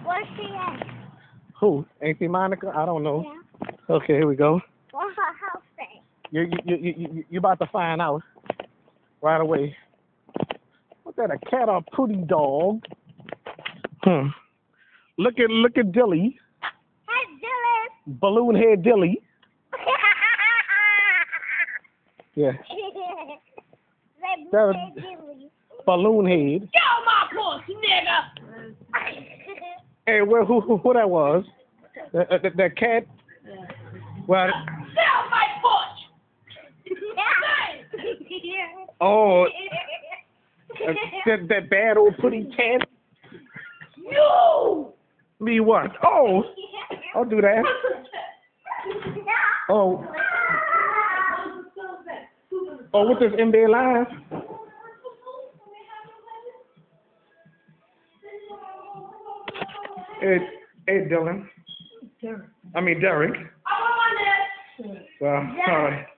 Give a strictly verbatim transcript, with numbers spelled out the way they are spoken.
Where's she at? Who? Auntie Monica? I don't know. Yeah. Okay, here we go. What's her house say? You you you you you you about to find out right away. What's that? A cat or a pretty dog? Hmm. Look at look at Dilly. Hey, Dylan. Balloon head Dilly. Yeah. They That was- said Dylan. Balloon head. Get on my porch, nigga! Hey, where who who, who that was? That that, that cat. Well. Get off my porch! Oh. That, that that bad old pretty cat. You! Me what? Oh. I'll do that. Oh. Oh, what this in there live? Hey, hey, Dylan. I mean, Derek. I want my list. Well, sorry.